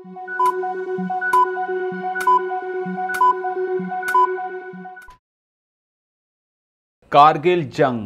कारगिल जंग।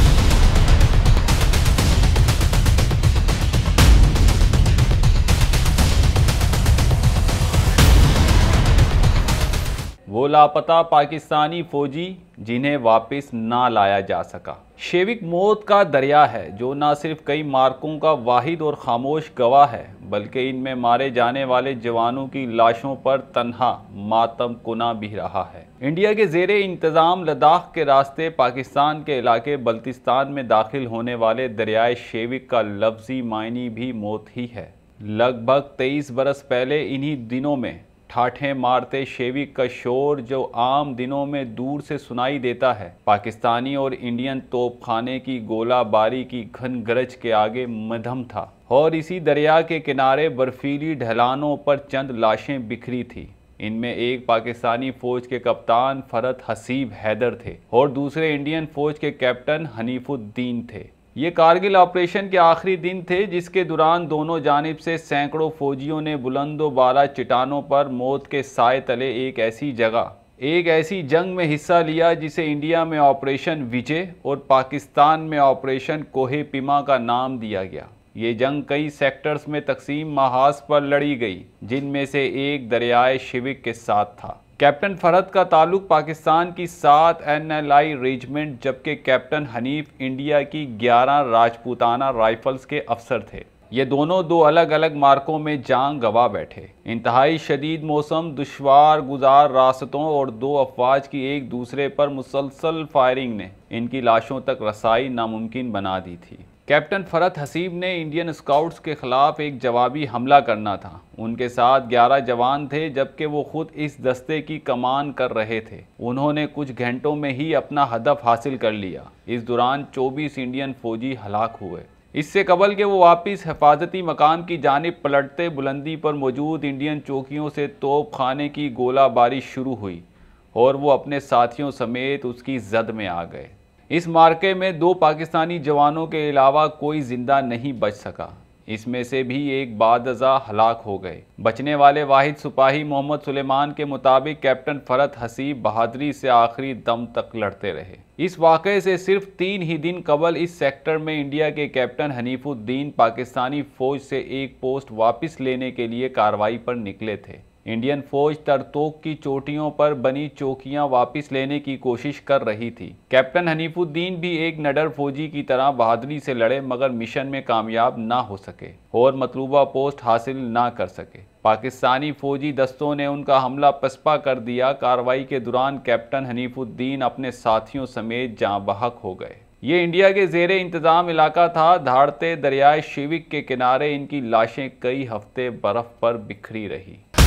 वो लापता पाकिस्तानी फौजी जिन्हें वापस ना लाया जा सका। शेविक मौत का दरिया है जो न सिर्फ कई मार्कों का वाहिद और खामोश गवाह है, बल्कि इनमें मारे जाने वाले जवानों की लाशों पर तन्हा मातम कुना भी रहा है। इंडिया के ज़ेरे इंतज़ाम लद्दाख के रास्ते पाकिस्तान के इलाके बल्तिस्तान में दाखिल होने वाले दरियाए शेविक का लफ्ज़ी मायनी भी मौत ही है। लगभग 23 बरस पहले इन्हीं दिनों में ठाठें मारते शेविक का शोर जो आम दिनों में दूर से सुनाई देता है, पाकिस्तानी और इंडियन तोपखाने की गोलाबारी की घन गरज के आगे मध्यम था। और इसी दरिया के किनारे बर्फीली ढलानों पर चंद लाशें बिखरी थी। इनमें एक पाकिस्तानी फौज के कप्तान फरहत हसीब हैदर थे और दूसरे इंडियन फौज के कैप्टन हनीफुद्दीन थे। ये कारगिल ऑपरेशन के आखिरी दिन थे जिसके दौरान दोनों जानिब से सैकड़ों फौजियों ने बुलंदो बाला चट्टानों पर मौत के साए तले एक ऐसी जंग में हिस्सा लिया जिसे इंडिया में ऑपरेशन विजय और पाकिस्तान में ऑपरेशन कोहे पीमा का नाम दिया गया। ये जंग कई सेक्टर्स में तकसीम महाज पर लड़ी गई, जिनमें से एक दरियाए शेविक के साथ था। कैप्टन फरहत का ताल्लुक पाकिस्तान की 7 NLI रेजिमेंट जबकि कैप्टन हनीफ इंडिया की 11 राजपूताना राइफल्स के अफसर थे। ये दोनों दो अलग अलग मार्कों में जान गंवा बैठे। इंतहाई शदीद मौसम, दुश्वार गुजार रास्तों और दो अफवाज की एक दूसरे पर मुसलसल फायरिंग ने इनकी लाशों तक रसाई नामुमकिन बना दी थी। कैप्टन फरहत हसीब ने इंडियन स्काउट्स के खिलाफ एक जवाबी हमला करना था। उनके साथ 11 जवान थे जबकि वो खुद इस दस्ते की कमान कर रहे थे। उन्होंने कुछ घंटों में ही अपना हदफ हासिल कर लिया। इस दौरान 24 इंडियन फौजी हलाक हुए। इससे कबल के वो वापस हिफाजती मकाम की जानिब पलटते बुलंदी पर मौजूद इंडियन चौकियों से तोप खाने की गोलाबारी शुरू हुई और वो अपने साथियों समेत उसकी जद में आ गए। इस मार्के में 2 पाकिस्तानी जवानों के अलावा कोई जिंदा नहीं बच सका। इसमें से भी एक बादअज़ा हलाक हो गए। बचने वाले वाहिद सिपाही मोहम्मद सुलेमान के मुताबिक कैप्टन फरहत हसीब बहादुरी से आखिरी दम तक लड़ते रहे। इस वाक़े से सिर्फ 3 ही दिन कबल इस सेक्टर में इंडिया के कैप्टन हनीफुद्दीन पाकिस्तानी फ़ौज से एक पोस्ट वापस लेने के लिए कार्रवाई पर निकले थे। इंडियन फौज तरतोक की चोटियों पर बनी चौकियां वापस लेने की कोशिश कर रही थी। कैप्टन हनीफुद्दीन भी एक निडर फौजी की तरह बहादुरी से लड़े मगर मिशन में कामयाब ना हो सके और मतलूबा पोस्ट हासिल ना कर सके। पाकिस्तानी फौजी दस्तों ने उनका हमला पसपा कर दिया। कार्रवाई के दौरान कैप्टन हनीफुद्दीन अपने साथियों समेत जाँ बहक हो गए। ये इंडिया के ज़ेरे इंतज़ाम इलाका था। धाड़ते दरियाए शेविक के किनारे इनकी लाशें कई हफ्ते बर्फ़ पर बिखरी रही।